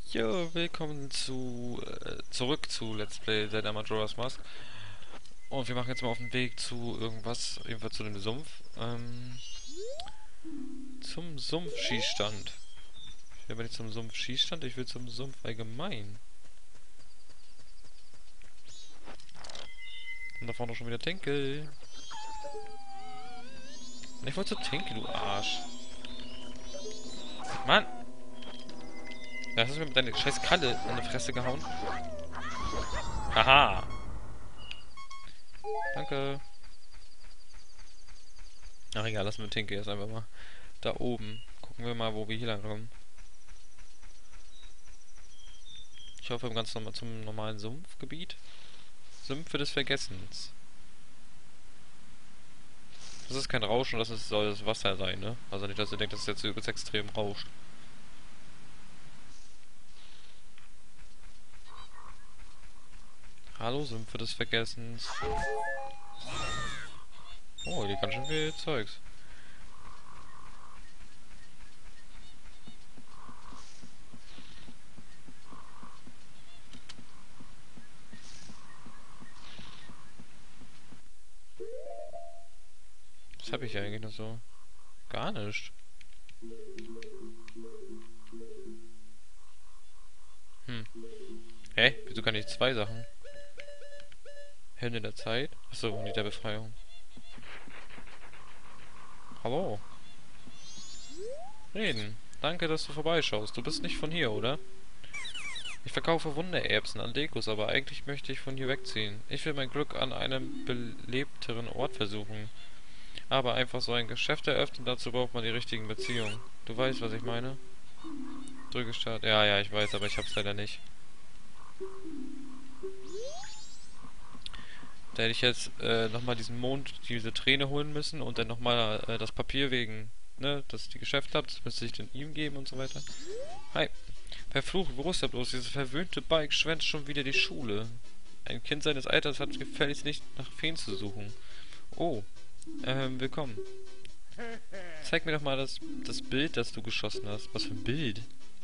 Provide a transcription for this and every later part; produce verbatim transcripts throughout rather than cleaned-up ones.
Jo, willkommen zu äh, zurück zu Let's Play Zelda Majora's Mask. Und wir machen jetzt mal auf den Weg zu irgendwas, jedenfalls zu dem Sumpf. Ähm, zum Sumpfschießstand. Ich will aber nicht zum Sumpfschießstand, ich will zum Sumpf allgemein. Und da vorne schon wieder Tinkel. Ich wollte zu Tinkel, du Arsch. Mann! Ja, hast du mir mit deiner scheiß Kalle an die Fresse gehauen? Haha! Danke. Ach egal, lassen wir Tinkel jetzt einfach mal da oben. Gucken wir mal, wo wir hier lang kommen. Ich hoffe, ganz normal zum normalen Sumpfgebiet. Sümpfe des Vergessens. Das ist kein Rauschen, das ist, soll das Wasser sein, ne? Also nicht, dass ihr denkt, dass es jetzt übelst extrem rauscht. Hallo, Sümpfe des Vergessens. Oh, die kann schon viel Zeugs. Was habe ich hier eigentlich noch so? Gar nicht. Hm. Hä? Wieso kann ich zwei Sachen? Hände der Zeit? Achso, die der Befreiung. Hallo. Reden. Danke, dass du vorbeischaust. Du bist nicht von hier, oder? Ich verkaufe Wundererbsen an Dekos, aber eigentlich möchte ich von hier wegziehen. Ich will mein Glück an einem belebteren Ort versuchen. Aber einfach so ein Geschäft eröffnen, dazu braucht man die richtigen Beziehungen. Du weißt, was ich meine? Drücke Start. Ja, ja, ich weiß, aber ich hab's leider nicht. Da hätte ich jetzt äh, nochmal diesen Mond, diese Träne holen müssen und dann nochmal äh, das Papier wegen, ne, dass die Geschäfte habt, das müsste ich dann ihm geben und so weiter. Hi. Verflucht, wo ist er bloß? Dieses verwöhnte Bike schwänzt schon wieder die Schule. Ein Kind seines Alters hat gefälligst nicht nach Feen zu suchen. Oh, ähm, willkommen. Zeig mir doch mal das, das Bild, das du geschossen hast. Was für ein Bild?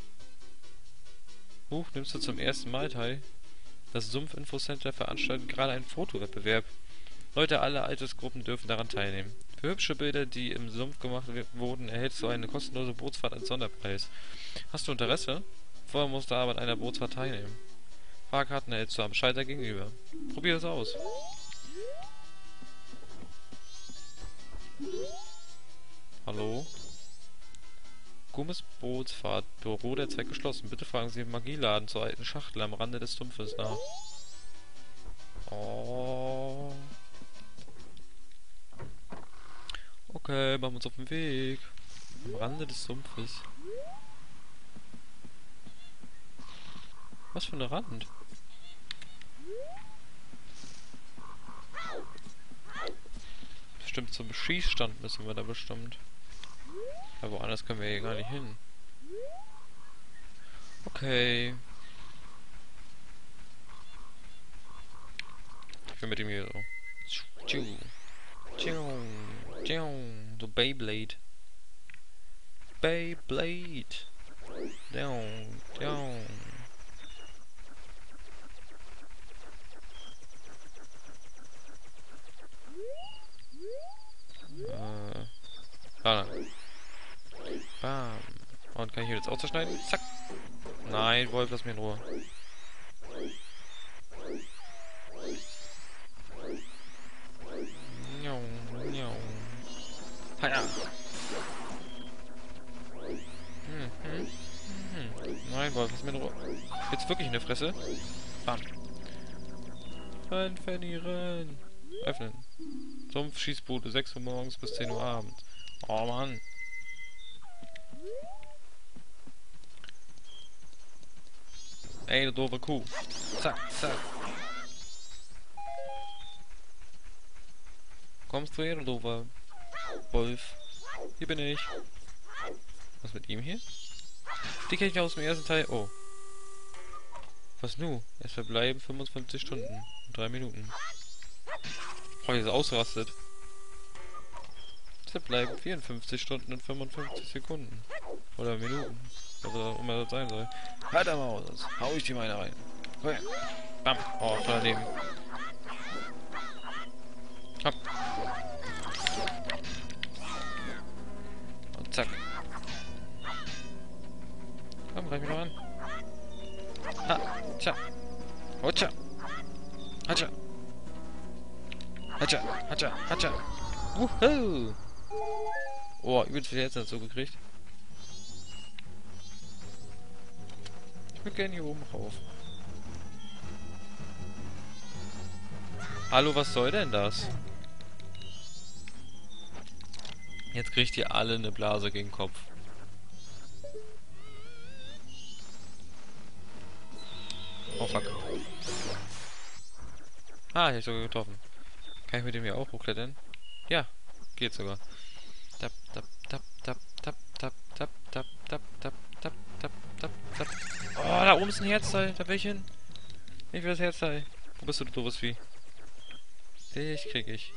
Huch, nimmst du zum ersten Mal teil? Das Sumpf-Info-Center veranstaltet gerade einen Fotowettbewerb. Leute aller Altersgruppen dürfen daran teilnehmen. Für hübsche Bilder, die im Sumpf gemacht wurden, erhältst du eine kostenlose Bootsfahrt als Sonderpreis. Hast du Interesse? Vorher musst du aber an einer Bootsfahrt teilnehmen. Fahrkarten erhältst du am Schalter gegenüber. Probier es aus. Hallo? Gummis Bootsfahrt. Büro der Zeit geschlossen. Bitte fragen Sie im Magieladen zur alten Schachtel am Rande des Sumpfes nach. Oh. Okay, machen wir uns auf den Weg. Am Rande des Sumpfes. Was für eine Rand? Bestimmt zum Schießstand müssen wir da bestimmt. Aber woanders können wir hier gar nicht hin. Okay. Ich will mit ihm hier so. So Beyblade. Beyblade. Down, down. Äh. Da lang. Bam. Und kann ich hier jetzt auch zerschneiden? Zack. Nein, Wolf, lass mich in Ruhe. Njau, njau. Haja. Hm, hm, hm. Nein, Wolf, lass mich in Ruhe. Jetzt wirklich in der Fresse? Bam. Renn, Fanny, renn. Öffnen. Sumpfschießbude, sechs Uhr morgens bis zehn Uhr abends. Oh Mann. Ey, du doofe Kuh. Zack, zack. Kommst du her, du doofer Wolf? Hier bin ich. Was mit ihm hier? Die kenne ich aus dem ersten Teil. Oh. Was nu? Es verbleiben fünfundfünfzig Stunden und drei Minuten. Oh, hier ist ausrastet. Es verbleiben vierundfünfzig Stunden und fünfundfünfzig Sekunden. Oder Minuten. Was auch immer das sein soll. Halt einmal aus, sonst hau ich die meine rein. Okay. Bam. Oh, voll daneben. Hopp. Und zack. Komm, greif mich noch an. Ha, tja. Hotscha. Hatscha. Hatscha, hatscha, hatscha. Wuhu. Oh, übelst viel Herzen dazu gekriegt. Ich würde gerne hier oben rauf. Hallo, was soll denn das? Jetzt kriegt ihr alle eine Blase gegen den Kopf. Oh fuck. Ah, ich hab sogar getroffen. Kann ich mit dem hier auch hochklettern? Ja, geht sogar. Tap, tap, tap, tap, tap, tap, tap, tap, tap, tap, tap, tap, tap, tap. Oh, da oben ist ein Herzteil. Da will ich hin. Ich will das Herzteil. Wo bist du, du doofes Vieh? Dich krieg ich.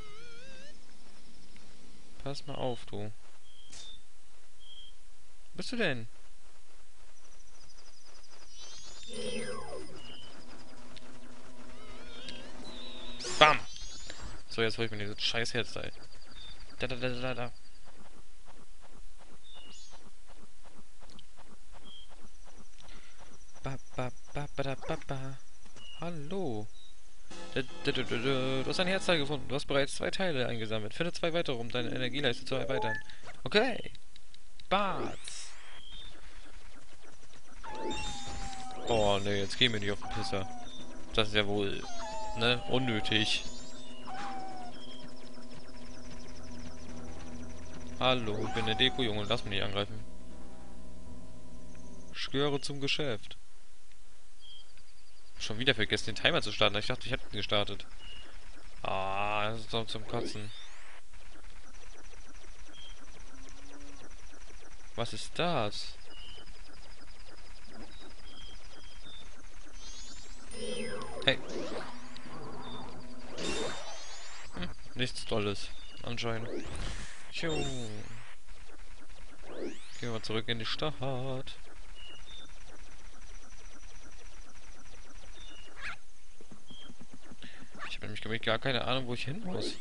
Pass mal auf, du. Wo bist du denn? Bam! So, jetzt hol ich mir dieses scheiß Herzteil. Da, da, da, da, da. Ba, ba, ba, ba, da, ba, ba. Hallo. Du hast ein Herzteil gefunden. Du hast bereits zwei Teile eingesammelt. Finde zwei weitere, um deine Energieleiste zu erweitern. Okay. Bats. Oh, ne, jetzt gehen wir nicht auf den Pisser. Das ist ja wohl, ne, unnötig. Hallo, ich bin der Deko-Junge. Lass mich nicht angreifen. Ich gehöre zum Geschäft. Schon wieder vergessen, den Timer zu starten. Ich dachte, ich hätte ihn gestartet. Ah, das ist doch zum Kotzen. Was ist das? Hey. Hm, nichts Tolles. Anscheinend. Tjo. Gehen wir mal zurück in die Stadt. Ich habe nämlich nämlich gar keine Ahnung, wo ich hin muss.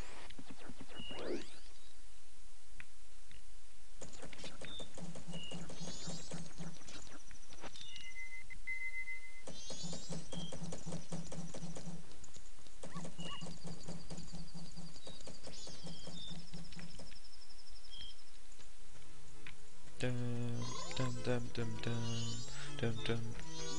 Dum, dum, dum, dum, dum, dum, dum.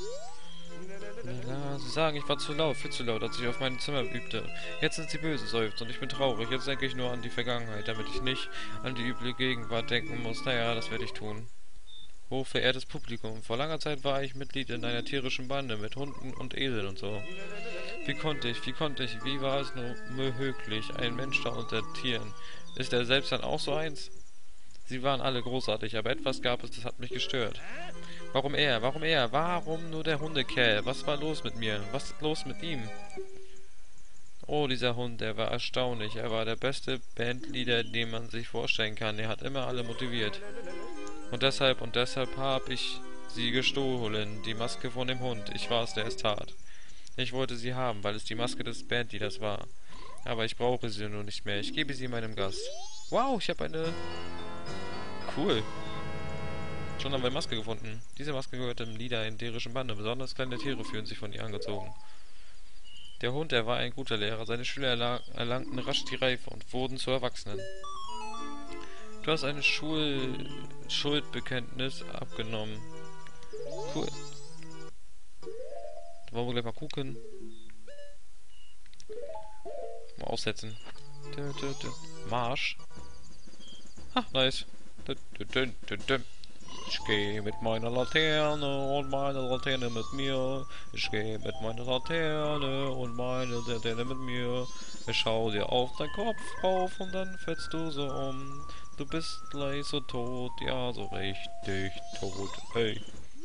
Ja, sie sagen, ich war zu laut, viel zu laut, als ich auf meinem Zimmer übte. Jetzt sind sie böse, seufzt, und ich bin traurig. Jetzt denke ich nur an die Vergangenheit, damit ich nicht an die üble Gegenwart denken muss. Naja, das werde ich tun. Hochverehrtes Publikum, vor langer Zeit war ich Mitglied in einer tierischen Bande mit Hunden und Eseln und so. Wie konnte ich, wie konnte ich, wie war es nur möglich, ein Mensch da unter Tieren? Ist er selbst dann auch so eins? Sie waren alle großartig, aber etwas gab es, das hat mich gestört. Warum er? Warum er? Warum nur der Hundekerl? Was war los mit mir? Was ist los mit ihm? Oh, dieser Hund, der war erstaunlich. Er war der beste Bandleader, den man sich vorstellen kann. Er hat immer alle motiviert. Und deshalb, und deshalb habe ich sie gestohlen. Die Maske von dem Hund. Ich war es, der es tat. Ich wollte sie haben, weil es die Maske des Bandleaders war. Aber ich brauche sie nur nicht mehr. Ich gebe sie meinem Gast. Wow, ich habe eine... Cool. Schon haben wir Maske gefunden. Diese Maske gehört dem Leader in derischen Bande. Besonders kleine Tiere fühlen sich von ihr angezogen. Der Hund, er war ein guter Lehrer. Seine Schüler erlang erlangten rasch die Reife und wurden zu Erwachsenen. Du hast ein Schul Schuldbekenntnis abgenommen. Cool. Da wollen wir gleich mal gucken. Mal aussetzen. Marsch. Ha, nice. Ich gehe mit meiner Laterne und meine Laterne mit mir. Ich gehe mit meiner Laterne und meine Laterne mit mir. Ich schau dir auf deinen Kopf rauf und dann fällst du so um. Du bist gleich so tot, ja, so richtig tot, hey.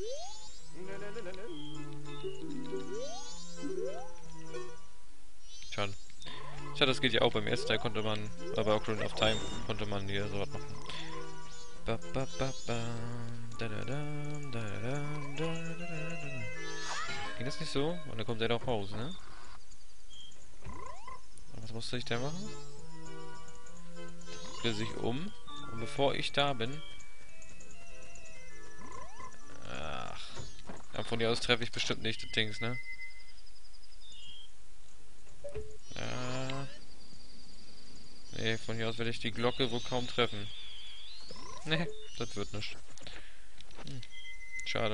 Schade. Schade, das geht ja auch beim ersten Teil, konnte man, aber auch Ocarina of Time konnte man hier sowas machen. Ba, ba, ba, ba. Da, da, da, da, da, da, da. es nicht so? Und dann kommt er doch raus, ne? Was musste ich da machen? Der sich um. Und bevor ich da bin... Ach. Ja, von hier aus treffe ich bestimmt nicht das Dings, ne? Ja. Nee, von hier aus werde ich die Glocke wohl kaum treffen. Nee, das wird nicht. Hm. Schade.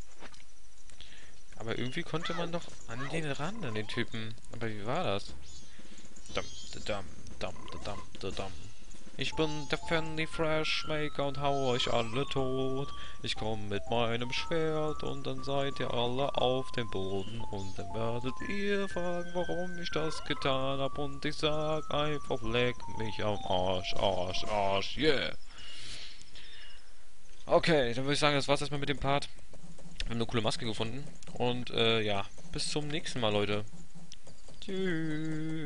Aber irgendwie konnte man doch an den ran, an den Typen. Aber wie war das? Dum, dum, dum, dum, dum, dum. Ich bin der Fanny Freshmaker und hau euch alle tot. Ich komm mit meinem Schwert und dann seid ihr alle auf dem Boden. Und dann werdet ihr fragen, warum ich das getan hab. Und ich sag einfach, leck mich am Arsch, Arsch, Arsch, yeah. Okay, dann würde ich sagen, das war's erstmal mit dem Part. Wir haben eine coole Maske gefunden. Und äh, ja, bis zum nächsten Mal, Leute. Tschüss.